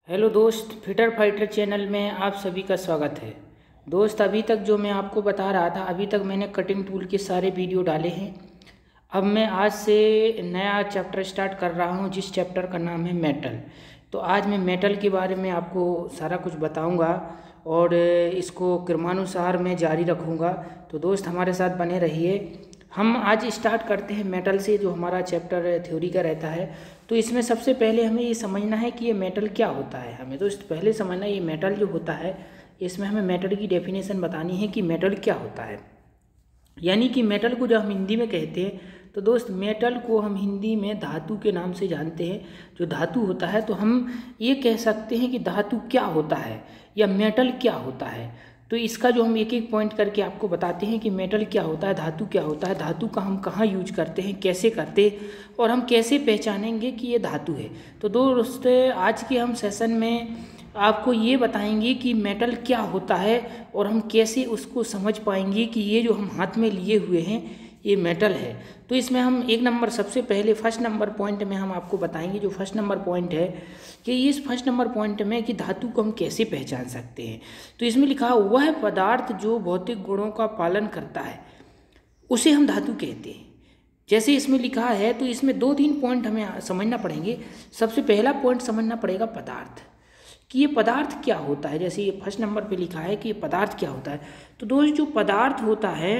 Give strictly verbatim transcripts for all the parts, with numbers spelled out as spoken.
Hello दोस्त, fitter fighter channel में आप सभी का स्वागत है। दोस्त, अभी तक जो मैं आपको बता रहा था, अभी तक मैंने कटिंग टूल के सारे वीडियो डाले हैं। अब मैं आज से नया चैप्टर स्टार्ट कर रहा हूं, जिस चैप्टर का नाम है मेटल। तो आज मैं मेटल के बारे में आपको सारा कुछ बताऊंगा और इसको क्रमानुसार मैं जारी रखूंगा। तो दोस्त, हमारे साथ बने रहिए। हम आज स्टार्ट करते हैं मेटल से, जो हमारा चैप्टर थ्योरी का रहता है। तो इसमें सबसे पहले हमें ये समझना है कि ये मेटल क्या होता है। हमें दोस्त पहले समझना है ये मेटल जो होता है, इसमें हमें मेटल की डेफिनेशन बतानी है कि मेटल क्या होता है। यानी कि मेटल को जब हम हिंदी में कहते हैं, तो दोस्त मेटल को हम हिंदी में धातु के नाम से जानते हैं। जो धातु होता है, तो हम ये कह सकते हैं कि धातु क्या होता है या मेटल क्या होता है। तो इसका जो हम एक एक पॉइंट करके आपको बताते हैं कि मेटल क्या होता है, धातु क्या होता है, धातु का हम कहाँ यूज करते हैं, कैसे करते हैं और हम कैसे पहचानेंगे कि ये धातु है। तो दोस्त, आज के हम सेशन में आपको ये बताएंगे कि मेटल क्या होता है और हम कैसे उसको समझ पाएंगे कि ये जो हम हाथ में लिए हुए हैं ये मेटल है। तो इसमें हम एक नंबर सबसे पहले फर्स्ट नंबर पॉइंट में हम आपको बताएंगे, जो फर्स्ट नंबर पॉइंट है कि इस फर्स्ट नंबर पॉइंट में कि धातु को हम कैसे पहचान सकते हैं। तो इसमें लिखा वह पदार्थ जो भौतिक गुणों का पालन करता है उसे हम धातु कहते हैं। जैसे इसमें लिखा है, तो इसमें दो तीन पॉइंट हमें समझना पड़ेंगे। सबसे पहला पॉइंट समझना पड़ेगा पदार्थ, कि ये पदार्थ क्या होता है। जैसे ये फर्स्ट नंबर पे लिखा है कि ये पदार्थ क्या होता है। तो दोस्त, जो पदार्थ होता है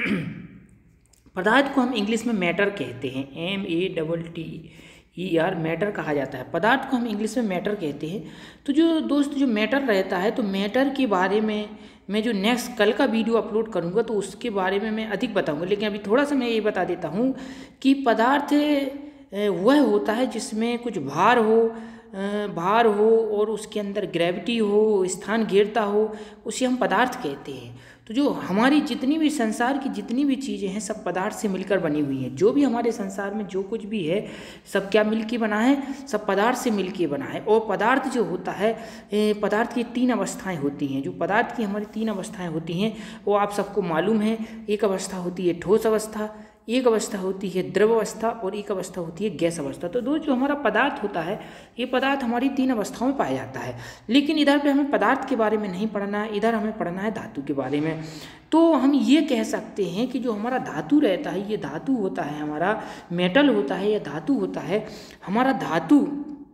पदार्थ को हम इंग्लिश में मैटर कहते हैं, M A double T E R, matter कहा जाता है। पदार्थ को हम इंग्लिश में मैटर कहते हैं। तो जो दोस्त जो मैटर रहता है, तो मैटर के बारे में मैं जो नेक्स्ट कल का वीडियो अपलोड करूंगा तो उसके बारे में मैं अधिक बताऊंगा। लेकिन अभी थोड़ा सा मैं ये बता देता हूँ कि पदार्थ वह होता है जिसमें कुछ भार हो भार हो और उसके अंदर ग्रेविटी हो, स्थान घेरता हो, उसे हम पदार्थ कहते हैं। तो जो हमारी जितनी भी संसार की जितनी भी चीज़ें हैं, सब पदार्थ से मिलकर बनी हुई हैं। जो भी हमारे संसार में जो कुछ भी है, सब क्या मिलके बना है, सब पदार्थ से मिलके बना है। और पदार्थ जो होता है, पदार्थ की तीन अवस्थाएं होती हैं। जो पदार्थ की हमारी तीन अवस्थाएं होती हैं वो आप सबको मालूम है। एक अवस्था होती है ठोस अवस्था, एक अवस्था होती है द्रव अवस्था और एक अवस्था होती है गैस अवस्था। तो दो जो हमारा पदार्थ होता है, ये पदार्थ हमारी तीन अवस्थाओं में पाया जाता है। लेकिन इधर पे हमें पदार्थ के बारे में नहीं पढ़ना है, इधर हमें पढ़ना है धातु के बारे में। तो हम ये कह सकते हैं कि जो हमारा धातु रहता है, ये धातु होता है, हमारा मेटल होता है या धातु होता है। हमारा धातु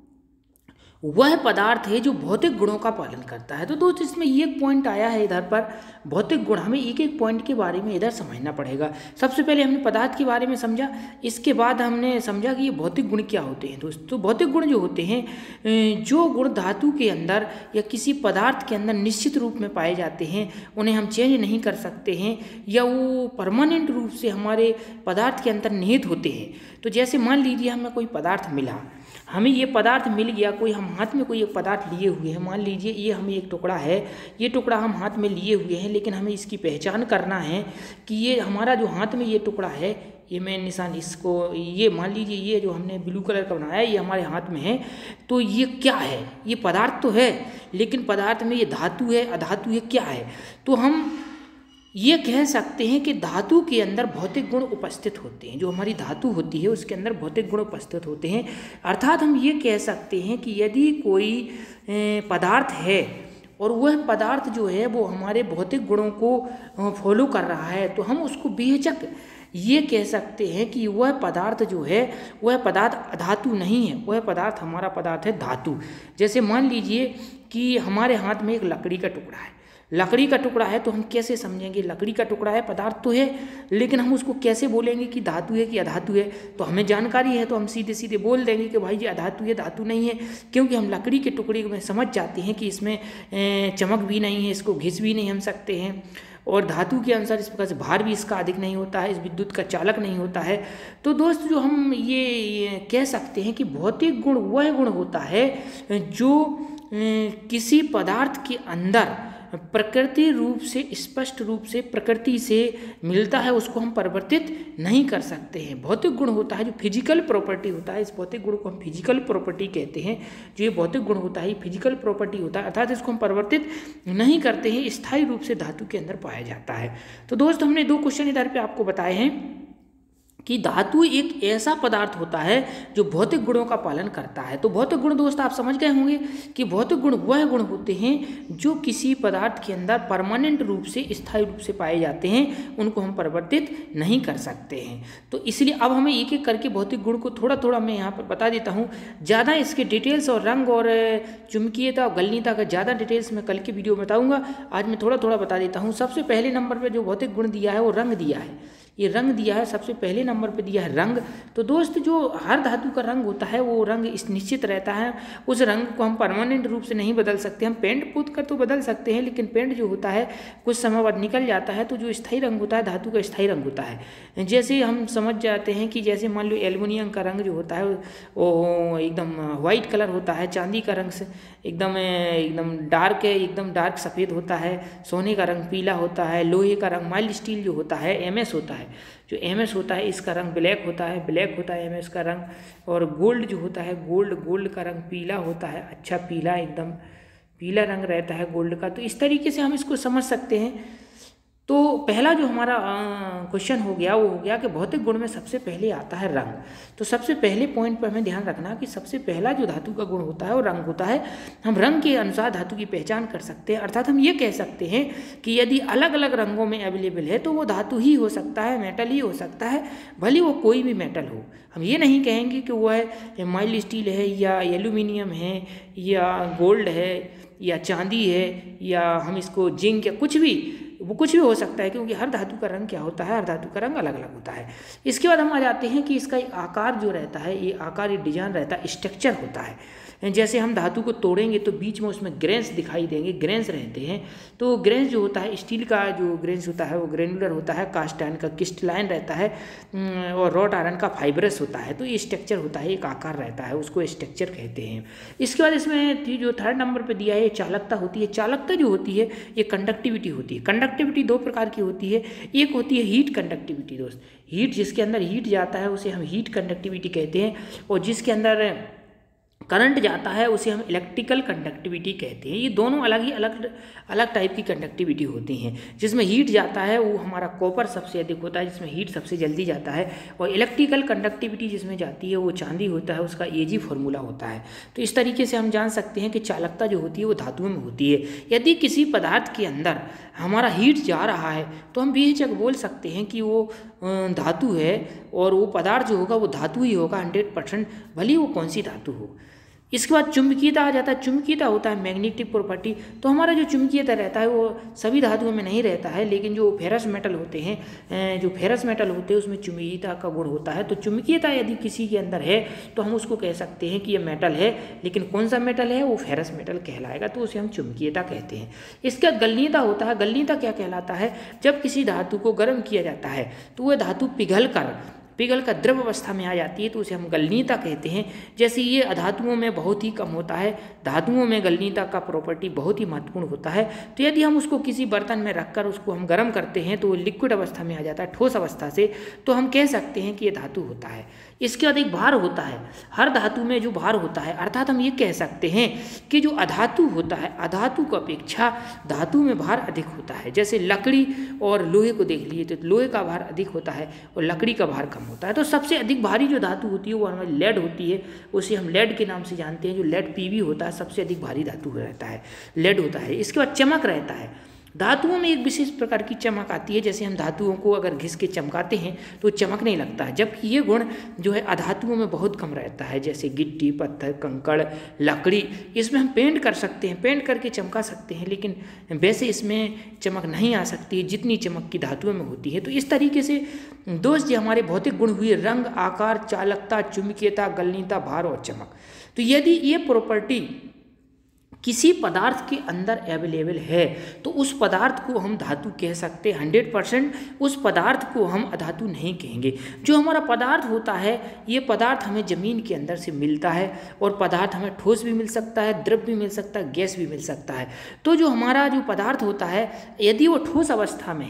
वह पदार्थ है जो भौतिक गुणों का पालन करता है। तो दोस्त, इसमें ये एक पॉइंट आया है इधर पर, भौतिक गुण। हमें एक एक पॉइंट के बारे में इधर समझना पड़ेगा। सबसे पहले हमने पदार्थ के बारे में समझा, इसके बाद हमने समझा कि ये भौतिक गुण क्या होते हैं। दोस्त, तो भौतिक गुण जो होते हैं, जो गुण धातु के अंदर या किसी पदार्थ के अंदर निश्चित रूप में पाए जाते हैं, उन्हें हम चेंज नहीं कर सकते हैं या वो परमानेंट रूप से हमारे पदार्थ के अंदर निहित होते हैं। तो जैसे मान लीजिए हमें कोई पदार्थ मिला, हमें ये पदार्थ मिल गया, कोई हम हाथ में कोई एक पदार्थ लिए हुए हैं। मान लीजिए ये हमें एक टुकड़ा है, ये टुकड़ा हम हाथ में लिए हुए हैं, लेकिन हमें इसकी पहचान करना है कि ये हमारा जो हाथ में ये टुकड़ा है, ये मैं निशान इसको, ये मान लीजिए ये जो हमने ब्लू कलर का बनाया है, ये हमारे हाथ में है। तो ये क्या है? ये पदार्थ तो है, लेकिन पदार्थ में ये धातु है अधातु है, क्या है? तो हम ये कह सकते हैं कि धातु के अंदर भौतिक गुण उपस्थित होते हैं। जो हमारी धातु होती है उसके अंदर भौतिक गुण उपस्थित होते हैं। अर्थात हम ये कह सकते हैं कि यदि कोई पदार्थ है और वह पदार्थ जो है वो हमारे भौतिक गुणों को फॉलो कर रहा है, तो हम उसको बेहिचक ये कह सकते हैं कि वह पदार्थ जो है वह पदार्थ धातु नहीं है, वह पदार्थ हमारा पदार्थ है धातु। जैसे मान लीजिए कि हमारे हाथ में एक लकड़ी का टुकड़ा है, लकड़ी का टुकड़ा है, तो हम कैसे समझेंगे लकड़ी का टुकड़ा है, पदार्थ तो है, लेकिन हम उसको कैसे बोलेंगे कि धातु है कि अधातु है? तो हमें जानकारी है तो हम सीधे सीधे बोल देंगे कि भाई ये अधातु है, धातु नहीं है। क्योंकि हम लकड़ी के टुकड़े में समझ जाते हैं कि इसमें चमक भी नहीं है, इसको घिस भी नहीं हम सकते हैं, और धातु के अनुसार इस प्रकार से भार भी इसका अधिक नहीं होता है, इस विद्युत का चालक नहीं होता है। तो दोस्त, जो हम ये, ये कह सकते हैं कि भौतिक गुण वह गुण होता है जो किसी पदार्थ के अंदर प्रकृति रूप से, स्पष्ट रूप से प्रकृति से मिलता है, उसको हम परिवर्तित नहीं कर सकते हैं। भौतिक गुण होता है जो फिजिकल प्रॉपर्टी होता है, इस भौतिक गुण को हम फिजिकल प्रॉपर्टी कहते हैं। जो ये भौतिक गुण होता है ये फिजिकल प्रॉपर्टी होता है, अर्थात इसको हम परिवर्तित नहीं करते हैं, स्थायी रूप से धातु के अंदर पाया जाता है। तो दोस्त, हमने दो क्वेश्चन इधर पे आपको बताए हैं कि धातु एक ऐसा पदार्थ होता है जो भौतिक गुणों का पालन करता है। तो भौतिक गुण दोस्त आप समझ गए होंगे कि भौतिक गुण वह गुण होते हैं जो किसी पदार्थ के अंदर परमानेंट रूप से, स्थायी रूप से पाए जाते हैं, उनको हम परिवर्तित नहीं कर सकते हैं। तो इसलिए अब हमें एक एक करके भौतिक गुण को थोड़ा थोड़ा मैं यहाँ पर बता देता हूँ। ज़्यादा इसके डिटेल्स और रंग और चुंबकीयता और गलनीयता का ज़्यादा डिटेल्स मैं कल के वीडियो में बताऊँगा, आज मैं थोड़ा थोड़ा बता देता हूँ। सबसे पहले नंबर पर जो भौतिक गुण दिया है वो रंग दिया है। ये रंग दिया है, सबसे पहले नंबर पे दिया है रंग। तो दोस्त जो हर धातु का रंग होता है वो रंग इस निश्चित रहता है, उस रंग को हम परमानेंट रूप से नहीं बदल सकते। हम पेंट पूत कर तो बदल सकते हैं, लेकिन पेंट जो होता है कुछ समय बाद निकल जाता है। तो जो स्थायी रंग होता है धातु का स्थायी रंग होता है। जैसे हम समझ जाते हैं कि जैसे मान लो एल्युमिनियम का रंग जो होता है वो एकदम वाइट कलर होता है, चांदी का रंग से एकदम एकदम डार्क है, एकदम डार्क सफ़ेद होता है, सोने का रंग पीला होता है, लोहे का रंग माइल्ड स्टील जो होता है एम एस होता है, जो एम एस होता है इसका रंग ब्लैक होता है, ब्लैक होता है एम एस का रंग। और गोल्ड जो होता है गोल्ड गोल्ड का रंग पीला होता है, अच्छा पीला, एकदम पीला रंग रहता है गोल्ड का। तो इस तरीके से हम इसको समझ सकते हैं। तो पहला जो हमारा क्वेश्चन हो गया वो हो गया कि भौतिक गुण में सबसे पहले आता है रंग। तो सबसे पहले पॉइंट पर हमें ध्यान रखना कि सबसे पहला जो धातु का गुण होता है वो रंग होता है। हम रंग के अनुसार धातु की पहचान कर सकते हैं, अर्थात हम ये कह सकते हैं कि यदि अलग अलग रंगों में अवेलेबल है तो वो धातु ही हो सकता है, मेटल ही हो सकता है, भले वो कोई भी मेटल हो। हम ये नहीं कहेंगे कि वो है माइल्ड स्टील है या एल्यूमिनियम है या गोल्ड है या चांदी है या हम इसको जिंक या कुछ भी, वो कुछ भी हो सकता है, क्योंकि हर धातु का रंग क्या होता है, हर धातु का रंग अलग अलग होता है। इसके बाद हम आ जाते हैं कि इसका एक आकार जो रहता है, ये आकार, ये डिजाइन रहता है, स्ट्रक्चर होता है। जैसे हम धातु को तोड़ेंगे तो बीच में उसमें ग्रेन्स दिखाई देंगे, ग्रेन्स रहते हैं। तो ग्रेन्स जो होता है, स्टील का जो ग्रेन्स होता है वो ग्रेनुलर होता है, कास्ट आयरन का क्रिस्टलाइन रहता है और रॉट आयरन का फाइब्रस होता है। तो ये स्ट्रक्चर होता है, एक आकार रहता है, उसको स्ट्रक्चर कहते हैं। इसके बाद इसमें जो थर्ड नंबर पर दिया है चालकता होती है। चालकता जो होती है ये कंडक्टिविटी होती है। कंडक्टिविटी दो प्रकार की होती है, एक होती है हीट कंडक्टिविटी दोस्त, हीट जिसके अंदर हीट जाता है उसे हम हीट कंडक्टिविटी कहते हैं, और जिसके अंदर करंट जाता है उसे हम इलेक्ट्रिकल कंडक्टिविटी कहते हैं। ये दोनों अलग ही अलग अलग टाइप की कंडक्टिविटी होती हैं। जिसमें हीट जाता है वो हमारा कॉपर सबसे अधिक होता है, जिसमें हीट सबसे जल्दी जाता है, और इलेक्ट्रिकल कंडक्टिविटी जिसमें जाती है वो चांदी होता है, उसका एजी फार्मूला होता है। तो इस तरीके से हम जान सकते हैं कि चालकता जो होती है वो धातुओं में होती है। यदि किसी पदार्थ के अंदर हमारा हीट जा रहा है तो हम बेहिचक बोल सकते हैं कि वो धातु है, और वो पदार्थ जो होगा वो धातु ही होगा हंड्रेड परसेंट, भले वो कौन सी धातु हो। इसके बाद चुंबकीयता आ जाता है। चुंबकीयता होता है मैग्नेटिक प्रॉपर्टी। तो हमारा जो चुंबकीयता रहता है वो सभी धातुओं में नहीं रहता है, लेकिन जो फेरस मेटल होते हैं, जो फेरस मेटल होते हैं उसमें चुंबकीयता का गुण होता है। तो चुंबकीयता यदि किसी के अंदर है तो हम उसको कह सकते हैं कि ये मेटल है, लेकिन कौन सा मेटल है, वो फेरस मेटल कहलाएगा, तो उसे हम चुंबकीयता कहते हैं। इसका गलनीयता होता है। गलनीयता क्या कहलाता है, जब किसी धातु को गर्म किया जाता है तो वह धातु पिघल कर पिघल कर द्रव अवस्था में आ जाती है, तो उसे हम गलनीयता कहते हैं। जैसे ये अधातुओं में बहुत ही कम होता है, धातुओं में गलनीयता का प्रॉपर्टी बहुत ही महत्वपूर्ण होता है। तो यदि हम उसको किसी बर्तन में रखकर उसको हम गर्म करते हैं तो वो लिक्विड अवस्था में आ जाता है, ठोस अवस्था से, तो हम कह सकते हैं कि ये धातु होता है। इसके बाद एक भार होता है। हर धातु में जो भार होता है, अर्थात हम ये कह सकते हैं कि जो अधातु होता है, अधातु की अपेक्षा धातु में भार अधिक होता है। जैसे लकड़ी और लोहे को देख लिए तो लोहे का भार अधिक होता है और लकड़ी का भार कम होता है। तो सबसे अधिक भारी जो धातु होती है वो हमारी लेड होती है, उसे हम लेड के नाम से जानते हैं। जो लेड पीवी होता है सबसे अधिक भारी धातु रहता है, लेड होता है। इसके बाद चमक रहता है। धातुओं में एक विशेष प्रकार की चमक आती है। जैसे हम धातुओं को अगर घिस के चमकाते हैं तो चमक नहीं लगता है, जबकि ये गुण जो है अधातुओं में बहुत कम रहता है। जैसे गिट्टी, पत्थर, कंकड़, लकड़ी, इसमें हम पेंट कर सकते हैं, पेंट करके चमका सकते हैं, लेकिन वैसे इसमें चमक नहीं आ सकती जितनी चमक की धातुओं में होती है। तो इस तरीके से दोस्त ये हमारे भौतिक गुण हुए रंग, आकार, चालकता, चुंबकीयता, गलनीयता, भार और चमक। तो यदि ये प्रॉपर्टी किसी पदार्थ के अंदर अवेलेबल है तो उस पदार्थ को हम धातु कह सकते हैं हंड्रेड परसेंट। उस पदार्थ को हम अधातु नहीं कहेंगे। जो हमारा पदार्थ होता है ये पदार्थ हमें ज़मीन के अंदर से मिलता है, और पदार्थ हमें ठोस भी मिल सकता है, द्रव भी मिल सकता है, गैस भी मिल सकता है। तो जो हमारा जो पदार्थ होता है यदि वो ठोस अवस्था में है,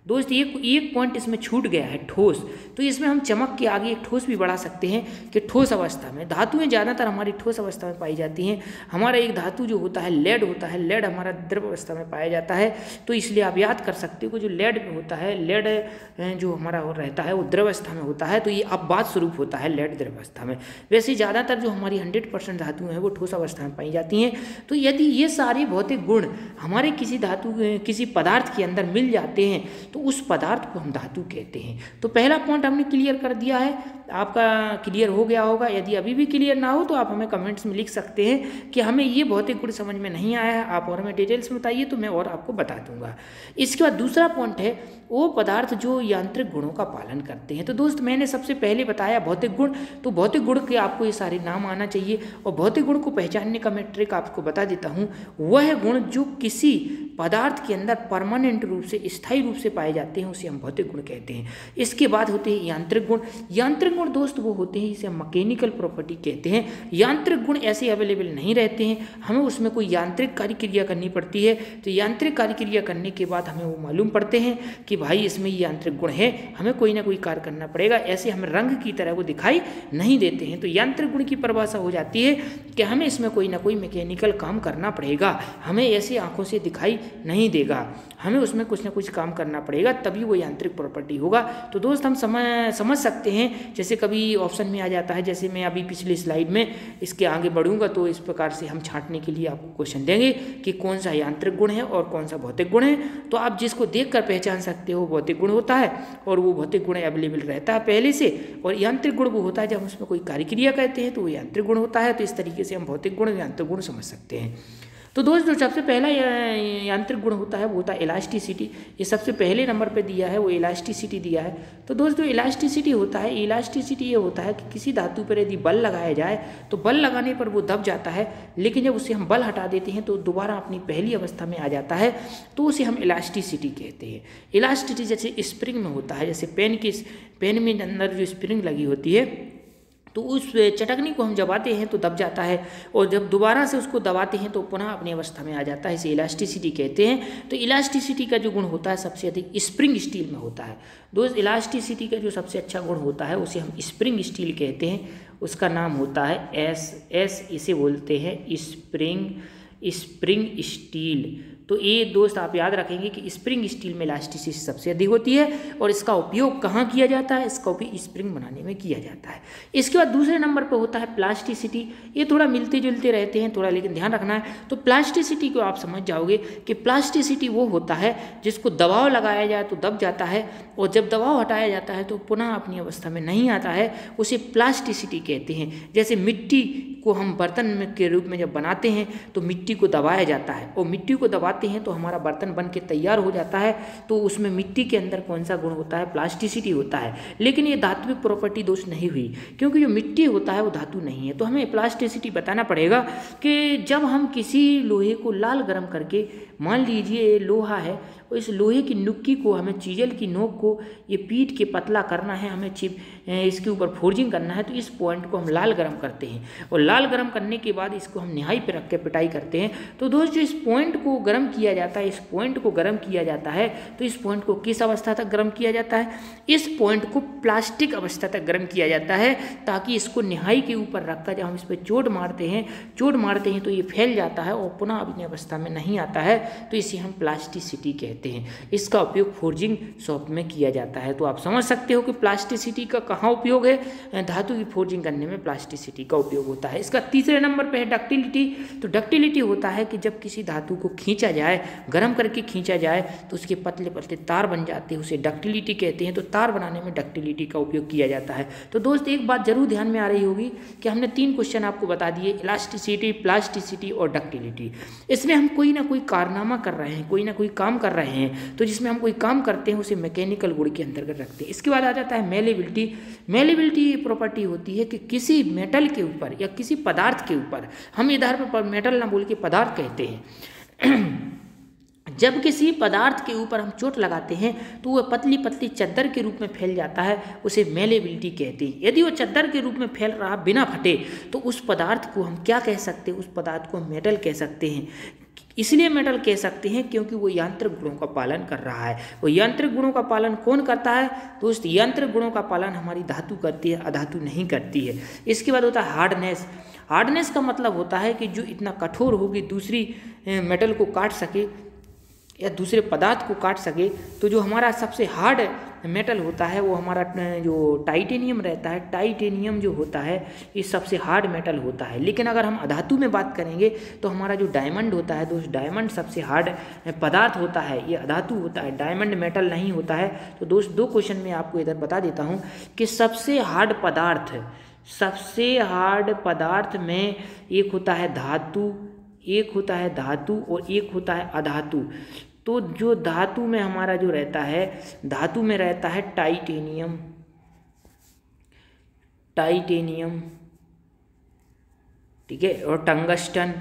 दोस्त एक एक पॉइंट इसमें छूट गया है, ठोस। तो इसमें हम चमक के आगे एक ठोस भी बढ़ा सकते हैं कि ठोस अवस्था में। धातुएं ज़्यादातर हमारी ठोस अवस्था में पाई जाती हैं। हमारा एक धातु जो होता है लेड होता है, लेड हमारा द्रव अवस्था में पाया जाता है। तो इसलिए आप याद कर सकते हो कि जो लेड होता है, लेड जो हमारा रहता है वो द्रव अवस्था में होता है। तो ये अपवाद स्वरूप होता है लेड द्रव अवस्था में। वैसे ज़्यादातर जो हमारी हंड्रेड परसेंट धातुएं हैं वो ठोस अवस्था में पाई जाती हैं। तो यदि ये सारे भौतिक गुण हमारे किसी धातु किसी पदार्थ के अंदर मिल जाते हैं तो उस पदार्थ को हम धातु कहते हैं। तो पहला पॉइंट हमने क्लियर कर दिया है, आपका क्लियर हो गया होगा। यदि अभी भी क्लियर ना हो तो आप हमें कमेंट्स में लिख सकते हैं कि हमें ये भौतिक गुण समझ में नहीं आया है, आप और हमें डिटेल्स में बताइए तो मैं और आपको बता दूंगा। इसके बाद दूसरा पॉइंट है वो पदार्थ जो यांत्रिक गुणों का पालन करते हैं। तो दोस्त मैंने सबसे पहले बताया भौतिक गुण, तो भौतिक गुण के आपको ये सारे नाम आना चाहिए। और भौतिक गुण को पहचानने का मैं ट्रिक आपको बता देता हूँ। वह गुण जो किसी पदार्थ के अंदर परमानेंट रूप से, स्थायी रूप से पाए जाते हैं उसे हम भौतिक गुण कहते हैं। इसके बाद होते हैं यांत्रिक गुण। यांत्रिक गुण दोस्त वो होते हैं जिसे हम मैकेनिकल प्रॉपर्टी कहते हैं। यांत्रिक गुण ऐसे अवेलेबल नहीं रहते हैं, हमें उसमें कोई यांत्रिक कार्य क्रिया करनी पड़ती है। तो यांत्रिक कार्य क्रिया करने के बाद हमें वो मालूम पड़ते हैं कि भाई इसमें ये यांत्रिक गुण है, हमें कोई ना कोई कार्य करना पड़ेगा। ऐसे हमें रंग की तरह वो दिखाई नहीं देते हैं। तो यांत्रिक गुण की परिभाषा हो जाती है कि हमें इसमें कोई ना कोई मैकेनिकल काम करना पड़ेगा, हमें ऐसी आंखों से दिखाई नहीं देगा, हमें उसमें कुछ ना कुछ काम करना पड़ेगा, तभी वो यांत्रिक प्रॉपर्टी होगा। तो दोस्त हम समझ समझ सकते हैं, जैसे कभी ऑप्शन में आ जाता है, जैसे मैं अभी पिछली स्लाइड में इसके आगे बढ़ूंगा तो इस प्रकार से हम छांटने के लिए आपको क्वेश्चन देंगे कि कौन सा यांत्रिक गुण है और कौन सा भौतिक गुण है। तो आप जिसको देखकर पहचान सकते हो भौतिक गुण होता है, और वो भौतिक गुण अवेलेबल रहता है पहले से। और यांत्रिक गुण वो होता है जब हम उसमें कोई कार्य क्रिया कहते हैं तो वो यांत्रिक गुण होता है। तो इस तरीके से हम भौतिक गुण यांत्रिक गुण समझ सकते हैं। तो दोस्त जो सबसे पहला यांत्रिक गुण होता है वो होता है इलास्टिसिटी। ये सबसे पहले नंबर पे दिया है, वो इलास्टिसिटी दिया है। तो दोस्त जो इलास्टिसिटी होता है, इलास्टिसिटी ये होता है कि किसी धातु पर यदि बल लगाया जाए तो बल लगाने पर वो दब जाता है, लेकिन जब उसे हम बल हटा देते हैं तो दोबारा अपनी पहली अवस्था में आ जाता है, तो उसे हम इलास्टिसिटी कहते हैं। इलास्टिसिटी जैसे स्प्रिंग में होता है, जैसे पेन की पेन में अंदर जो स्प्रिंग लगी होती है तो उस चटकनी को हम दबाते हैं तो दब जाता है, और जब दोबारा से उसको दबाते हैं तो पुनः अपनी अवस्था में आ जाता है, इसे इलास्टिसिटी कहते हैं। तो इलास्टिसिटी का जो गुण होता है सबसे अधिक स्प्रिंग स्टील में होता है। दोस्त इलास्टिसिटी का जो सबसे अच्छा गुण होता है उसे हम स्प्रिंग स्टील कहते हैं, उसका नाम होता है एस एस इसे बोलते हैं स्प्रिंग स्प्रिंग स्टील। तो ये दोस्त आप याद रखेंगे कि स्प्रिंग स्टील में इलास्टिसिटी सबसे अधिक होती है, और इसका उपयोग कहाँ किया जाता है, इसका उपयोग स्प्रिंग बनाने में किया जाता है। इसके बाद दूसरे नंबर पर होता है प्लास्टिसिटी। ये थोड़ा मिलते जुलते रहते हैं थोड़ा, लेकिन ध्यान रखना है। तो प्लास्टिसिटी को आप समझ जाओगे कि प्लास्टिसिटी वो होता है जिसको दबाव लगाया जाए तो दब जाता है, और जब दबाव हटाया जाता है तो पुनः अपनी अवस्था में नहीं आता है, उसे प्लास्टिसिटी कहते हैं। जैसे मिट्टी को हम बर्तन में के रूप में जब बनाते हैं तो मिट्टी को दबाया जाता है, और मिट्टी को दबाते हैं तो हमारा बर्तन बन के तैयार हो जाता है। तो उसमें मिट्टी के अंदर कौन सा गुण होता है, प्लास्टिसिटी होता है। लेकिन ये धात्विक प्रॉपर्टी दोस्त नहीं हुई, क्योंकि जो मिट्टी होता है वो धातु नहीं है। तो हमें प्लास्टिसिटी बताना पड़ेगा कि जब हम किसी लोहे को लाल गर्म करके, मान लीजिए लोहा है, और इस लोहे की नुक्की को हमें चीजल की नोक को ये पीट के पतला करना है, हमें चिप इसके ऊपर फोर्जिंग करना है, तो इस पॉइंट को हम लाल गर्म करते हैं, और लाल गर्म करने के बाद इसको हम निहाई पे रख के पिटाई करते हैं। तो दोस्त जो इस पॉइंट को गर्म किया जाता है, इस पॉइंट को गर्म किया जाता है, तो इस पॉइंट को किस अवस्था तक गर्म किया जाता है, इस पॉइंट को प्लास्टिक अवस्था तक गर्म किया जाता है, ताकि इसको निहाई के ऊपर रखकर जब हम इस पर चोट मारते हैं चोट मारते हैं तो ये फैल जाता है और पुनः अपनी अवस्था में नहीं आता है। तो इसे हम प्लास्टिसिटी कहते हैं। इसका उपयोग फोर्जिंग शॉप में किया जाता है। तो आप समझ सकते हो कि प्लास्टिसिटी का कहाँ उपयोग है, धातु की फोर्जिंग करने में प्लास्टिसिटी का उपयोग होता है। इसका तीसरे नंबर पे है डक्टिलिटी। तो डक्टिलिटी होता है कि जब किसी धातु को खींचा जाए, गर्म करके खींचा जाए, तो उसके पतले पतले तार बन जाते हैं, उसे डक्टिलिटी कहते हैं। तो तार बनाने में डक्टिलिटी का उपयोग किया जाता है। तो दोस्त एक बात जरूर ध्यान में आ रही होगी कि हमने तीन क्वेश्चन आपको बता दिए, इलास्टिसिटी, प्लास्टिसिटी और डक्टिलिटी। इसमें हम कोई ना कोई कारनामा कर रहे हैं, कोई ना कोई काम कर रहे हैं, तो जिसमें हम कोई काम करते हैं उसे मैकेनिकल गुण के अंतर्गत रखते हैं। इसके बाद आ जाता है मेलेबिलिटी। मेलेबिलिटी ये प्रॉपर्टी होती है कि किसी मेटल के ऊपर या किसी पदार्थ के ऊपर, हम इधर पर मेटल ना बोल के पदार्थ कहते हैं, जब किसी पदार्थ के ऊपर हम चोट लगाते हैं तो वह पतली पतली चद्दर के रूप में फैल जाता है, उसे मेलेबिलिटी कहते हैं। यदि वो चद्दर के रूप में फैल रहा बिना फटे तो उस पदार्थ को हम क्या कह सकते हैं, उस पदार्थ को हम मेटल कह सकते हैं। इसलिए मेटल कह सकते हैं क्योंकि वो यांत्रिक गुणों का पालन कर रहा है। वो यांत्रिक गुणों का पालन कौन करता है दोस्त? यांत्रिक गुणों का पालन हमारी धातु करती है, अधातु नहीं करती है। इसके बाद होता है हार्डनेस। हार्डनेस का मतलब होता है कि जो इतना कठोर होगी दूसरी मेटल को काट सके या दूसरे पदार्थ को काट सके। तो जो हमारा सबसे हार्ड मेटल होता है वो हमारा जो टाइटेनियम रहता है, टाइटेनियम जो होता है ये सबसे हार्ड मेटल होता है। लेकिन अगर हम अधातु में बात करेंगे तो हमारा जो डायमंड होता है दोस्त, डायमंड सबसे हार्ड पदार्थ होता है, ये अधातु होता है, डायमंड मेटल नहीं होता है। तो दोस्त दो क्वेश्चन में आपको इधर बता देता हूँ कि सबसे हार्ड पदार्थ, सबसे हार्ड पदार्थ में एक होता है धातु, एक होता है धातु और एक होता है अधातु। तो जो धातु में हमारा जो रहता है, धातु में रहता है टाइटेनियम, टाइटेनियम, ठीक है, और टंगस्टन,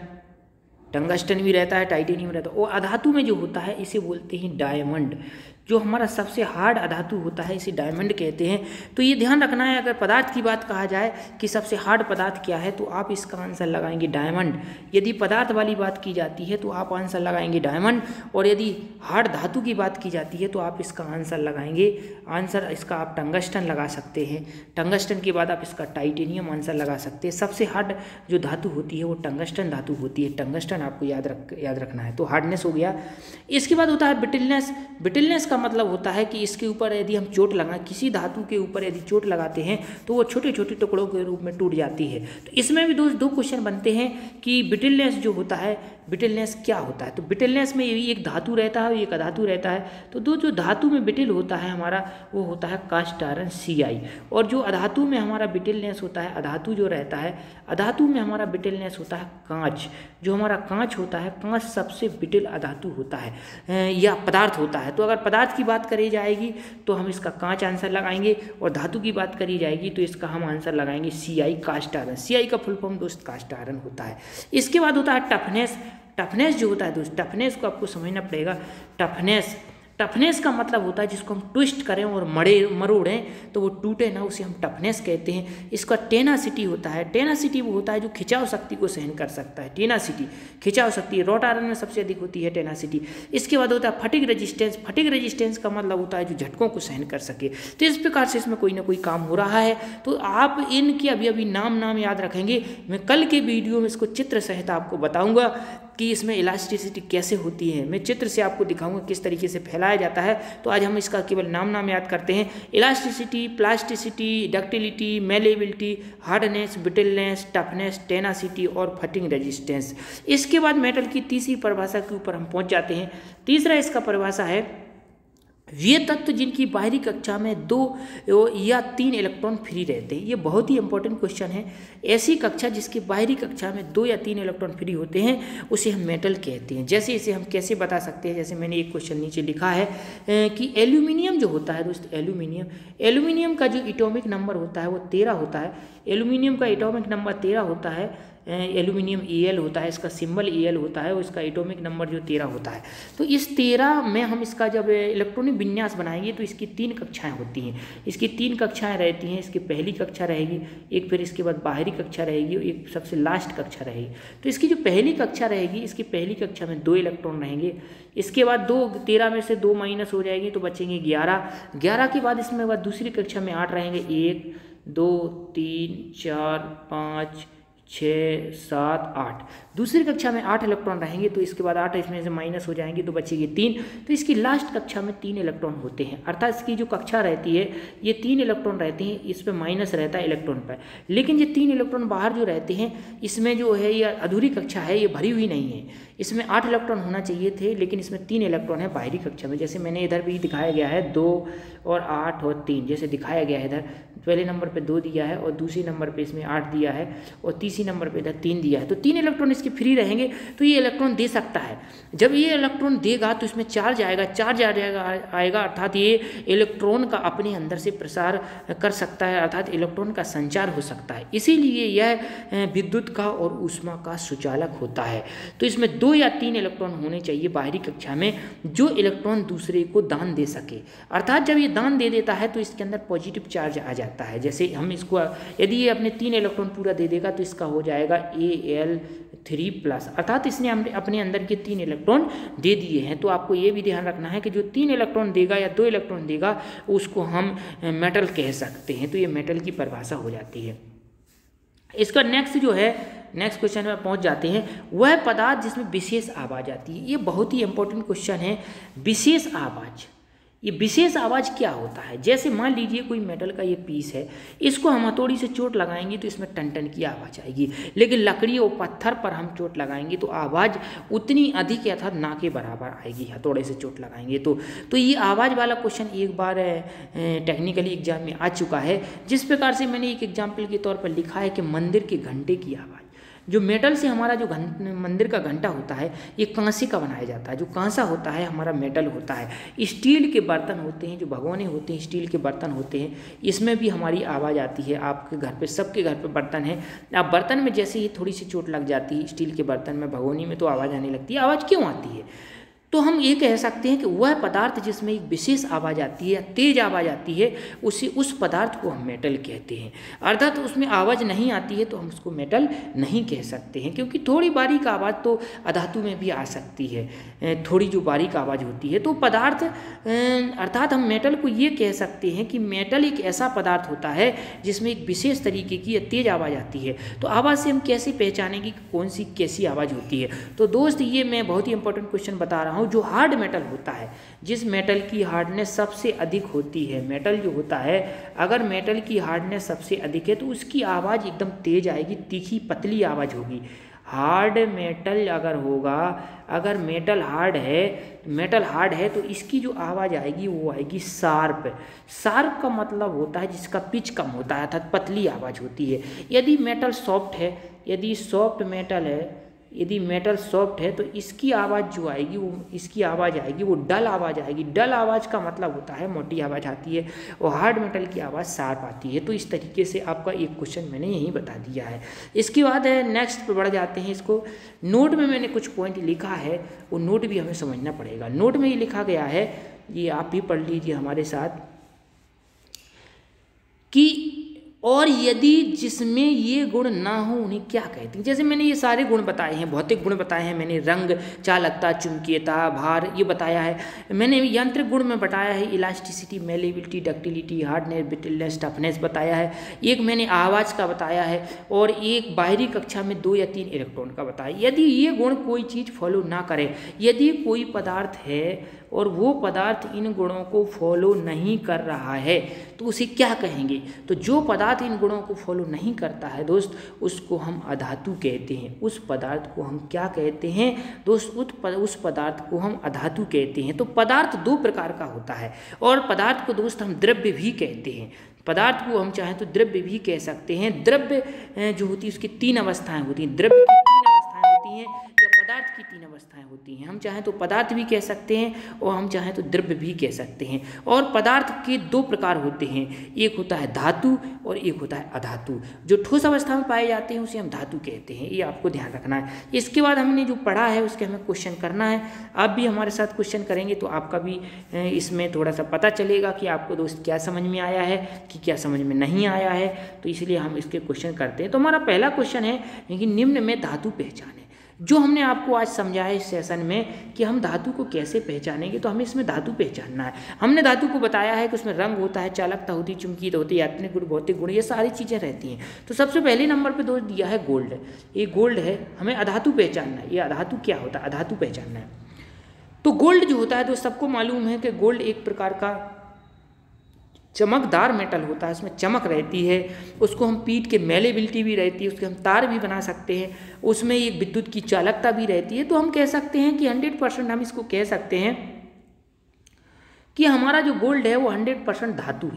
टंगस्टन भी रहता है, टाइटेनियम रहता है। और अधातु में जो होता है इसे बोलते हैं डायमंड। जो हमारा सबसे हार्ड अधातु होता है इसे डायमंड कहते हैं। तो ये ध्यान रखना है, अगर पदार्थ की बात कहा जाए कि सबसे हार्ड पदार्थ क्या है तो आप इसका आंसर लगाएंगे डायमंड। यदि पदार्थ वाली बात की जाती है तो आप आंसर लगाएंगे डायमंड, और यदि हार्ड धातु की बात की जाती है तो आप इसका आंसर लगाएंगे, आंसर इसका आप टंगस्टन लगा सकते हैं। टंगस्टन के बाद आप इसका टाइटेनियम आंसर लगा सकते हैं। सबसे हार्ड जो धातु होती है वो टंगस्टन धातु होती है, टंगस्टन आपको याद रख याद रखना है। तो हार्डनेस हो गया। इसके बाद होता है ब्रिटलनेस। ब्रिटलनेस का मतलब होता है कि इसके ऊपर यदि हम चोट लगा, किसी धातु के ऊपर यदि चोट लगाते हैं तो वो छोटे छोटे टुकड़ों के रूप में टूट जाती है। तो इसमें भी दोस्त दो क्वेश्चन बनते हैं कि ब्रिटलनेस जो होता है, ब्रिटलनेस क्या होता है। तो ब्रिटलनेस में ये एक धातु रहता है, एक अधातु रहता है। तो दो जो धातु में ब्रिटल होता है हमारा वो होता है कास्ट आयरन सी आई, और जो अधातु में हमारा ब्रिटलनेस होता है, अधातु जो रहता है, अधातु में हमारा ब्रिटलनेस होता है कांच। जो हमारा कांच होता है, कांच सबसे ब्रिटल अधातु होता है या पदार्थ होता है। तो अगर पदार्थ की बात करी जाएगी तो हम इसका कांच आंसर लगाएंगे, और धातु की बात करी जाएगी तो इसका हम आंसर लगाएंगे सी आई, कास्ट आयरन। सी आई का फुल फॉर्म दोस्त कास्ट आयरन होता है। इसके बाद होता है टफनेस। टफनेस जो होता है दोस्त, टफनेस को आपको समझना पड़ेगा। टफनेस टफनेस का मतलब होता है जिसको हम ट्विस्ट करें और मड़े मरोड़ें तो वो टूटे ना, उसे हम टफनेस कहते हैं। इसका टेनासिटी होता है। टेनासिटी वो होता है जो खिंचाव शक्ति को सहन कर सकता है। टेनासिटी खिंचाव शक्ति रॉट आयरन में सबसे अधिक होती है टेनासिटी। इसके बाद होता है फटिग रेजिस्टेंस। फटिग रेजिस्टेंस का मतलब होता है जो झटकों को सहन कर सके। तो इस प्रकार से इसमें कोई ना कोई काम हो रहा है। तो आप इनके अभी अभी नाम नाम याद रखेंगे। मैं कल के वीडियो में इसको चित्र सहित आपको बताऊँगा कि इसमें इलास्टिसिटी कैसे होती है। मैं चित्र से आपको दिखाऊंगा किस तरीके से फैलाया जाता है। तो आज हम इसका केवल नाम नाम याद करते हैं। Elasticity, plasticity, ductility, malleability, hardness, brittleness, toughness, tenacity और फटिंग रेजिस्टेंस। इसके बाद मेटल की तीसरी परिभाषा के ऊपर हम पहुंच जाते हैं। तीसरा इसका परिभाषा है वे तत्व जिनकी बाहरी कक्षा में दो या तीन इलेक्ट्रॉन फ्री रहते हैं। ये बहुत ही इंपॉर्टेंट क्वेश्चन है। ऐसी कक्षा जिसकी बाहरी कक्षा में दो या तीन इलेक्ट्रॉन फ्री होते हैं उसे हम मेटल कहते हैं। जैसे इसे हम कैसे बता सकते हैं, जैसे मैंने एक क्वेश्चन नीचे लिखा है कि एल्यूमिनियम जो होता है दोस्त, एल्यूमिनियम एल्यूमिनियम का जो एटॉमिक नंबर होता है वो तेरह होता है। एल्यूमिनियम का एटॉमिक नंबर तेरह होता है। एल्यूमिनियम ए एल होता है, इसका सिंबल ए एल होता है और इसका एटॉमिक नंबर जो तेरह होता है। तो इस तेरह में हम इसका जब इलेक्ट्रॉनिक विन्यास बनाएंगे तो इसकी तीन कक्षाएं होती हैं। इसकी तीन कक्षाएं रहती हैं। इसकी पहली कक्षा रहेगी, एक फिर इसके बाद बाहरी कक्षा रहेगी और एक सबसे लास्ट कक्षा रहेगी। तो इसकी जो पहली कक्षा रहेगी, इसकी पहली कक्षा में दो इलेक्ट्रॉन रहेंगे। इसके बाद दो तेरह में से दो माइनस हो जाएंगे तो बचेंगे ग्यारह। ग्यारह के बाद इसमें बाद दूसरी कक्षा में आठ रहेंगे, एक दो तीन चार पाँच छः सात आठ। दूसरी कक्षा में आठ इलेक्ट्रॉन रहेंगे तो इसके बाद आठ इसमें से माइनस हो जाएंगे तो बचेगी तीन। तो इसकी लास्ट कक्षा में तीन इलेक्ट्रॉन होते हैं। अर्थात इसकी जो कक्षा रहती है ये तीन इलेक्ट्रॉन रहते हैं, इस पर माइनस रहता है इलेक्ट्रॉन पर। लेकिन ये तीन इलेक्ट्रॉन बाहर जो रहते हैं इसमें जो है ये अधूरी कक्षा है, ये भरी हुई नहीं है। इसमें आठ इलेक्ट्रॉन होना चाहिए थे लेकिन इसमें तीन इलेक्ट्रॉन है बाहरी कक्षा में। जैसे मैंने इधर भी दिखाया गया है दो और आठ और तीन, जैसे दिखाया गया है। इधर पहले नंबर पे दो दिया है और दूसरी नंबर पे इसमें आठ दिया है और तीसरी नंबर पे इधर तीन दिया है। तो तीन इलेक्ट्रॉन इसके फ्री रहेंगे तो ये इलेक्ट्रॉन दे सकता है। जब ये इलेक्ट्रॉन देगा तो इसमें चार्ज आएगा, चार्ज आ जाएगा आएगा अर्थात ये इलेक्ट्रॉन का अपने अंदर से प्रसार कर सकता है, अर्थात इलेक्ट्रॉन का संचार हो सकता है। इसीलिए यह विद्युत का और ऊष्मा का सुचालक होता है। तो इसमें दो दो या तीन इलेक्ट्रॉन होने चाहिए बाहरी कक्षा में जो इलेक्ट्रॉन दूसरे को दान दे सके। अर्थात जब ये दान दे देता है तो इसके अंदर पॉजिटिव चार्ज आ जाता है। जैसे हम इसको यदि ये अपने तीन इलेक्ट्रॉन पूरा दे देगा तो इसका हो जाएगा ए एल थ्री प्लस, अर्थात इसने अपने अंदर के तीन इलेक्ट्रॉन दे दिए हैं। तो आपको ये भी ध्यान रखना है कि जो तीन इलेक्ट्रॉन देगा या दो इलेक्ट्रॉन देगा उसको हम मेटल कह सकते हैं। तो ये मेटल की परिभाषा हो जाती है। इसका नेक्स्ट जो है नेक्स्ट क्वेश्चन में पहुंच जाते हैं, वह पदार्थ जिसमें विशेष आवाज़ आती है। ये बहुत ही इंपॉर्टेंट क्वेश्चन है, विशेष आवाज़। ये विशेष आवाज़ क्या होता है? जैसे मान लीजिए कोई मेटल का ये पीस है, इसको हम हथौड़ी से चोट लगाएंगे तो इसमें टन टन की आवाज़ आएगी, लेकिन लकड़ी और पत्थर पर हम चोट लगाएंगे तो आवाज़ उतनी अधिक अर्थात ना के बराबर आएगी, हथौड़े से चोट लगाएंगे तो तो ये आवाज़ वाला क्वेश्चन एक बार टेक्निकली एग्जाम में आ चुका है। जिस प्रकार से मैंने एक एग्जाम्पल के तौर पर लिखा है कि मंदिर के घंटे की आवाज़, जो मेटल से हमारा जो घंट मंदिर का घंटा होता है ये कांसे का बनाया जाता है, जो कांसा होता है हमारा मेटल होता है। स्टील के बर्तन होते हैं, जो भगोने होते हैं स्टील के बर्तन होते हैं, इसमें भी हमारी आवाज़ आती है। आपके घर पे सबके घर पे बर्तन है, आप बर्तन में जैसे ही थोड़ी सी चोट लग जाती है स्टील के बर्तन में भगोनी में तो आवाज़ आने लगती है। आवाज़ क्यों आती है? तो हम ये कह सकते हैं कि वह पदार्थ जिसमें एक विशेष आवाज़ आती है या तेज आवाज़ आती है उसी उस पदार्थ को हम मेटल कहते हैं। अर्थात तो उसमें आवाज़ नहीं आती है तो हम उसको मेटल नहीं कह सकते हैं, क्योंकि थोड़ी बारीक आवाज़ तो अधातु में भी आ सकती है, थोड़ी जो बारीक आवाज़ होती है। तो पदार्थ अर्थात हम मेटल को ये कह सकते हैं कि मेटल एक ऐसा पदार्थ होता है जिसमें एक विशेष तरीके की तेज आवाज़ आती है। तो आवाज़ से हम कैसे पहचानेंगे कि कौन सी कैसी आवाज़ होती है? तो दोस्त ये मैं बहुत ही इंपॉर्टेंट क्वेश्चन बता रहा हूँ। जो हार्ड मेटल होता है, जिस मेटल की हार्डनेस सबसे अधिक होती है, मेटल जो होता है अगर मेटल की हार्डनेस सबसे अधिक है तो उसकी आवाज़ एकदम तेज आएगी, तीखी पतली आवाज़ होगी। हार्ड मेटल अगर होगा, अगर मेटल हार्ड है मेटल हार्ड है तो इसकी जो आवाज़ आएगी वो आएगी शार्प। शार्प का मतलब होता है जिसका पिच कम होता है अर्थात पतली आवाज़ होती है। यदि मेटल सॉफ्ट है, यदि सॉफ्ट मेटल है यदि मेटल सॉफ्ट है तो इसकी आवाज़ जो आएगी वो इसकी आवाज़ आएगी वो डल आवाज़ आएगी। डल आवाज़ का मतलब होता है मोटी आवाज़ आती है, और हार्ड मेटल की आवाज़ शार्प आती है। तो इस तरीके से आपका एक क्वेश्चन मैंने यहीं बता दिया है। इसके बाद है नेक्स्ट पर बढ़ जाते हैं। इसको नोट में मैंने कुछ पॉइंट लिखा है, वो नोट भी हमें समझना पड़ेगा। नोट में ये लिखा गया है, ये आप भी पढ़ लीजिए हमारे साथ, कि और यदि जिसमें ये गुण ना हो उन्हें क्या कहते हैं। जैसे मैंने ये सारे गुण बताए हैं, भौतिक गुण बताए हैं मैंने, रंग, चालकता, चुंबकीयता, भार ये बताया है मैंने। यांत्रिक गुण में बताया है elasticity, malleability, ductility, hardness, brittleness, toughness बताया है। एक मैंने आवाज़ का बताया है, और एक बाहरी कक्षा में दो या तीन इलेक्ट्रॉन का बताया। यदि ये गुण कोई चीज़ फॉलो ना करे, यदि कोई पदार्थ है और वो पदार्थ इन गुणों को फॉलो नहीं कर रहा है तो उसे क्या कहेंगे? तो जो पदार्थ इन गुणों को फॉलो नहीं करता है दोस्त उसको हम अधातु कहते हैं। उस पदार्थ को हम क्या कहते हैं दोस्त? उस पदार्थ को हम अधातु कहते हैं। तो पदार्थ दो प्रकार का होता है, और पदार्थ को दोस्त हम द्रव्य भी कहते हैं। पदार्थ को हम चाहें तो द्रव्य भी कह सकते हैं। द्रव्य जो होती है उसकी तीन अवस्थाएं होती हैं, द्रव्य की तीन अवस्थाएं होती हैं या पदार्थ की तीन अवस्थाएं होती हैं। हम चाहें तो पदार्थ भी कह सकते हैं और हम चाहें तो द्रव्य भी कह सकते हैं। और पदार्थ के दो प्रकार होते हैं, एक होता है धातु और एक होता है अधातु। जो ठोस अवस्था में पाए जाते हैं उसे हम धातु कहते हैं, ये आपको ध्यान रखना है। इसके बाद हमने जो पढ़ा है उसके हमें क्वेश्चन करना है। आप भी हमारे साथ क्वेश्चन करेंगे तो आपका भी इसमें थोड़ा सा पता चलेगा कि आपको दोस्त क्या समझ में आया है कि क्या समझ में नहीं आया है। तो इसलिए हम इसके क्वेश्चन करते हैं। तो हमारा पहला क्वेश्चन है कि निम्न में धातु पहचाने। जो हमने आपको आज समझाया इस सेशन में कि हम धातु को कैसे पहचानेंगे, तो हमें इसमें धातु पहचानना है। हमने धातु को बताया है कि उसमें रंग होता है, चालकता होती है, चुंबकीयता होती है, यांत्रिक गुण, भौतिक गुण, ये सारी चीज़ें रहती हैं। तो सबसे पहले नंबर पे दोस्त दिया है गोल्ड। ये गोल्ड है, हमें अधातु पहचानना है। ये अधातु क्या होता है? अधातु पहचानना है। तो गोल्ड जो होता है तो सबको मालूम है कि गोल्ड एक प्रकार का चमकदार मेटल होता है, उसमें चमक रहती है। उसको हम पीट के मेलेबिलिटी भी रहती है, उसके हम तार भी बना सकते हैं। उसमें एक विद्युत की चालकता भी रहती है। तो हम कह सकते हैं कि हंड्रेड परसेंट हम इसको कह सकते हैं कि हमारा जो गोल्ड है वो हंड्रेड परसेंट धातु है।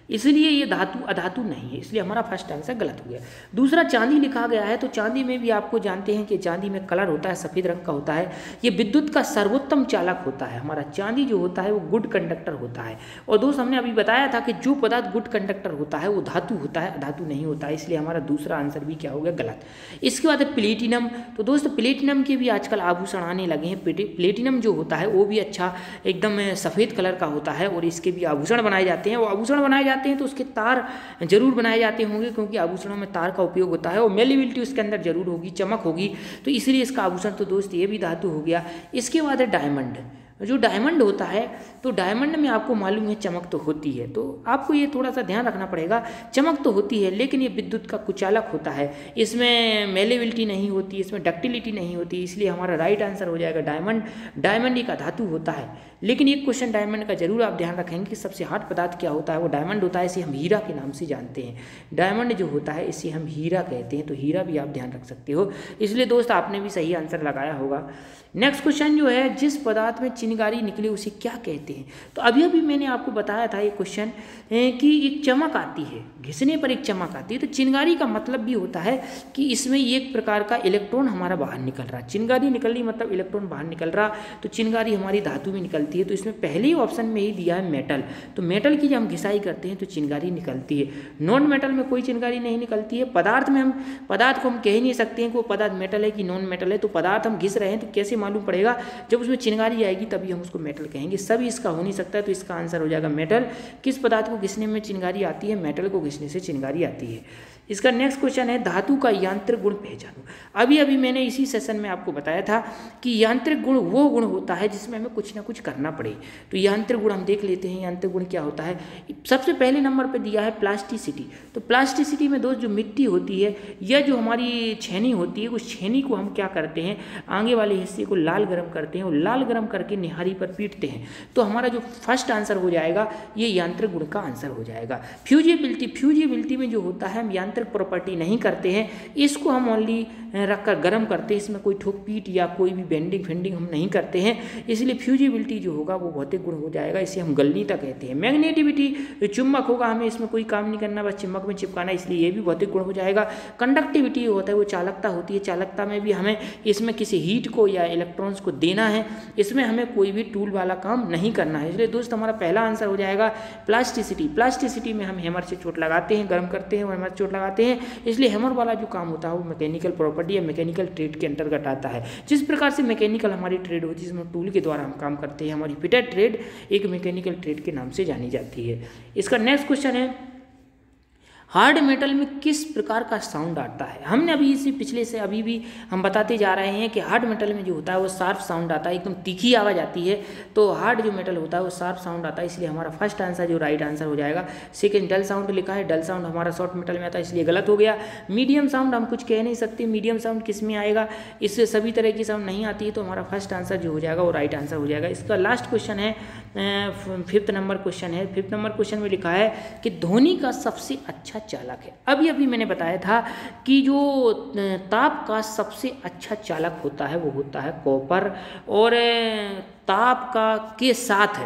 इसलिए ये धातु अधातु नहीं है, इसलिए हमारा फर्स्ट आंसर गलत हो गया। दूसरा चांदी लिखा गया है, तो चांदी में भी आपको जानते हैं कि चांदी में कलर होता है, सफ़ेद रंग का होता है, ये विद्युत का सर्वोत्तम चालक होता है। हमारा चांदी जो होता है वो गुड कंडक्टर होता है। और दोस्त हमने अभी बताया था कि जो पदार्थ गुड कंडक्टर होता है वो धातु होता है, अधातु नहीं होता है, इसलिए हमारा दूसरा आंसर भी क्या हो गया, गलत। इसके बाद है प्लेटिनम। तो दोस्त प्लेटिनम के भी आजकल आभूषण आने लगे हैं। प्लेटिनम जो होता है वो भी अच्छा एकदम सफ़ेद कलर का होता है और इसके भी आभूषण बनाए जाते हैं। वो आभूषण बनाए जाते हैं तो उसके तार जरूर बनाए जाते होंगे, क्योंकि आभूषणों में तार का उपयोग होता है और मेलेबिलिटी उसके अंदर जरूर होगी, चमक होगी, तो इसलिए इसका आभूषण तो दोस्त ये भी धातु हो गया। इसके बाद है डायमंड। जो डायमंड होता है तो डायमंड में आपको मालूम है चमक तो होती है, तो आपको ये थोड़ा सा ध्यान रखना पड़ेगा। चमक तो होती है लेकिन ये विद्युत का कुचालक होता है, इसमें मेलेबिलिटी नहीं होती, इसमें डक्टिलिटी नहीं होती, इसलिए हमारा राइट आंसर हो जाएगा डायमंड। डायमंड एक धातु होता है, लेकिन एक क्वेश्चन डायमंड का जरूर आप ध्यान रखेंगे कि सबसे हार्ड पदार्थ क्या होता है, वो डायमंड होता है। इसे हम हीरा के नाम से जानते हैं। डायमंड जो होता है इसे हम हीरा कहते हैं, तो हीरा भी आप ध्यान रख सकते हो। इसलिए दोस्त आपने भी सही आंसर लगाया होगा। नेक्स्ट क्वेश्चन जो है, जिस पदार्थ में चिंगारी निकले उसे क्या कहते हैं। तो अभी अभी मैंने आपको बताया था ये क्वेश्चन कि एक चमक आती है, घिसने पर एक चमक आती है, तो चिंगारी का मतलब भी होता है कि इसमें एक प्रकार का इलेक्ट्रॉन हमारा बाहर निकल रहा। चिंगारी निकल रही मतलब इलेक्ट्रॉन बाहर निकल रहा, तो चिंगारी हमारी धातु में निकलती है। तो इसमें पहले ही ऑप्शन में ही दिया है मेटल, तो मेटल की जब हम घिसाई करते हैं तो चिंगारी निकलती है। नॉन मेटल में कोई चिंगारी नहीं निकलती है। पदार्थ में हम पदार्थ को हम कह ही नहीं सकते हैं कि वो पदार्थ मेटल है कि नॉन मेटल है, तो पदार्थ हम घिस रहे हैं तो कैसे मालूम पड़ेगा, जब उसमें चिंगारी आएगी तभी हम उसको मेटल कहेंगे। सभी इसका हो नहीं सकता है, तो इसका आंसर हो जाएगा मेटल। किस पदार्थ को घिसने में चिंगारी आती है, मेटल को घिसने से चिंगारी आती है। इसका नेक्स्ट क्वेश्चन है, धातु का यांत्रिक गुण पहचानो। अभी अभी मैंने इसी सेशन में आपको बताया था कि यांत्रिक गुण वो गुण होता है जिसमें हमें कुछ ना कुछ करना पड़े। तो यांत्रिक गुण हम देख लेते हैं, यांत्रिक गुण क्या होता है। सबसे पहले नंबर पर दिया है प्लास्टिसिटी। तो प्लास्टिसिटी में दोस्त जो मिट्टी होती है या जो हमारी छेनी होती है, उस छेनी को हम क्या करते हैं, आगे वाले हिस्से को लाल गर्म करते हैं और लाल गर्म करके निहारी पर पीटते हैं। तो हमारा जो फर्स्ट आंसर हो जाएगा ये यांत्रिक गुण का आंसर हो जाएगा। फ्यूजिबिलिटी, फ्यूजिबिलिटी में जो होता है हम यांत्रिक प्रॉपर्टी नहीं करते हैं, इसको हम ओनली रखकर गर्म करते हैं, इसमें कोई ठोक पीट या कोई भी बेंडिंग फेंडिंग हम नहीं करते हैं, इसलिए फ्यूजिबिलिटी जो होगा वो भौतिक गुण हो जाएगा, इसे हम गलनीयता कहते हैं। मैग्नेटिविटी, चुंबक होगा, हमें इसमें कोई काम नहीं करना, बस चुंबक में चिपकाना, इसलिए ये भी भौतिक गुण हो जाएगा। कंडक्टिविटी होता है वो चालकता होती है, चालकता में भी हमें इसमें किसी हीट को या इलेक्ट्रॉन्स को देना है, इसमें हमें कोई भी टूल वाला काम नहीं करना है, इसलिए दोस्त हमारा पहला आंसर हो जाएगा प्लास्टिसिटी। प्लास्टिसिटी में हम हैमर से चोट लगाते हैं, गर्म करते हैं और हैमर से चोट लगाते हैं, इसलिए हैमर वाला जो काम होता है वो मैकेनिकल प्रॉपर्टी या मैकेनिकल ट्रेड के अंतर्गत आता है। जिस प्रकार से मैकेनिकल हमारी ट्रेड होती है जिसमें टूल के द्वारा हम काम करते हैं, हमारी फिटेड ट्रेड एक मैकेनिकल ट्रेड के नाम से जानी जाती है। इसका नेक्स्ट क्वेश्चन है, हार्ड मेटल में किस प्रकार का साउंड आता है। हमने अभी इसी पिछले से अभी भी हम बताते जा रहे हैं कि हार्ड मेटल में जो होता है वो शार्प साउंड आता है, एकदम तीखी आवाज़ आती है। तो हार्ड जो मेटल होता है वो शार्प साउंड आता है, इसलिए हमारा फर्स्ट आंसर जो राइट आंसर हो जाएगा। सेकंड डल साउंड लिखा है, डल साउंड हमारा शॉर्ट मेटल में आता है, इसलिए गलत हो गया। मीडियम साउंड हम कुछ कह नहीं सकते, मीडियम साउंड किस में आएगा, इससे सभी तरह की साउंड नहीं आती है, तो हमारा फर्स्ट आंसर जो हो जाएगा वो राइट आंसर हो जाएगा। इसका लास्ट क्वेश्चन है, फिफ्थ नंबर क्वेश्चन है। फिफ्थ नंबर क्वेश्चन में लिखा है कि ध्वनि का सबसे अच्छा चालक है। अभी अभी मैंने बताया था कि जो ताप का सबसे अच्छा चालक होता है वो होता है कॉपर, और ताप का के साथ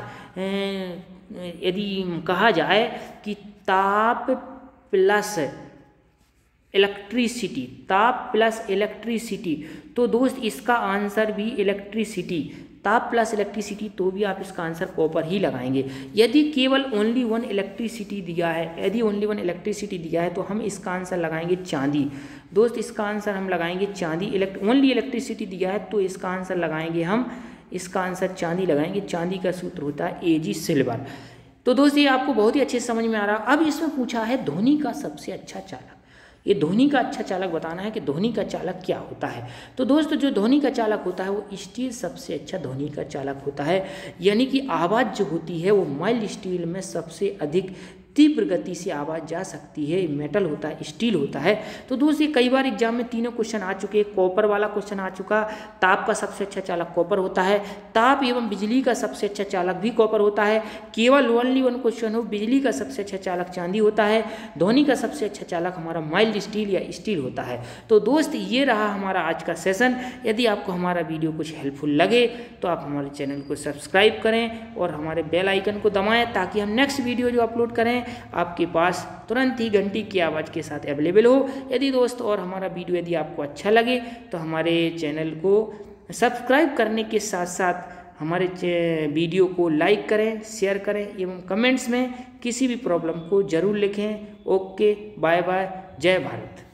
यदि कहा जाए कि ताप प्लस इलेक्ट्रिसिटी, ताप प्लस इलेक्ट्रिसिटी, तो दोस्त इसका आंसर भी इलेक्ट्रिसिटी, ताप प्लस इलेक्ट्रिसिटी, तो भी आप इसका आंसर कॉपर ही लगाएंगे। यदि केवल ओनली वन इलेक्ट्रिसिटी दिया है, यदि ओनली वन इलेक्ट्रिसिटी दिया है तो हम इसका आंसर लगाएंगे चांदी। दोस्त इसका आंसर हम लगाएंगे चांदी। इलेक्ट ओनली इलेक्ट्रिसिटी दिया है तो इसका आंसर लगाएंगे हम, इसका आंसर चांदी लगाएंगे। चांदी का सूत्र होता है ए जी सिल्वर। तो दोस्त ये आपको बहुत ही अच्छे से समझ में आ रहा। अब इसमें पूछा है ध्वनि का सबसे अच्छा चालक। ये ध्वनि का अच्छा चालक बताना है कि ध्वनि का चालक क्या होता है। तो दोस्तों जो ध्वनि का चालक होता है वो स्टील सबसे अच्छा ध्वनि का चालक होता है, यानी कि आवाज़ जो होती है वो माइल्ड स्टील में सबसे अधिक तीव्र गति से आवाज़ जा सकती है। मेटल होता है, स्टील होता है। तो दोस्तों कई बार एग्जाम में तीनों क्वेश्चन आ चुके हैं। कॉपर वाला क्वेश्चन आ चुका, ताप का सबसे अच्छा चालक कॉपर होता है, ताप एवं बिजली का सबसे अच्छा चालक भी कॉपर होता है। केवल ओनली वन क्वेश्चन हो, बिजली का सबसे अच्छा चालक चांदी होता है, ध्वनि का सबसे अच्छा चालक हमारा माइल्ड स्टील या स्टील होता है। तो दोस्त ये रहा हमारा आज का सेशन। यदि आपको हमारा वीडियो कुछ हेल्पफुल लगे तो आप हमारे चैनल को सब्सक्राइब करें और हमारे बेल आइकन को दबाएं ताकि हम नेक्स्ट वीडियो जो अपलोड करें करें आपके पास तुरंत ही घंटी की आवाज़ के साथ अवेलेबल हो। यदि दोस्त और हमारा वीडियो यदि आपको अच्छा लगे तो हमारे चैनल को सब्सक्राइब करने के साथ साथ हमारे वीडियो को लाइक करें, शेयर करें एवं कमेंट्स में किसी भी प्रॉब्लम को ज़रूर लिखें। ओके, बाय बाय, जय भारत।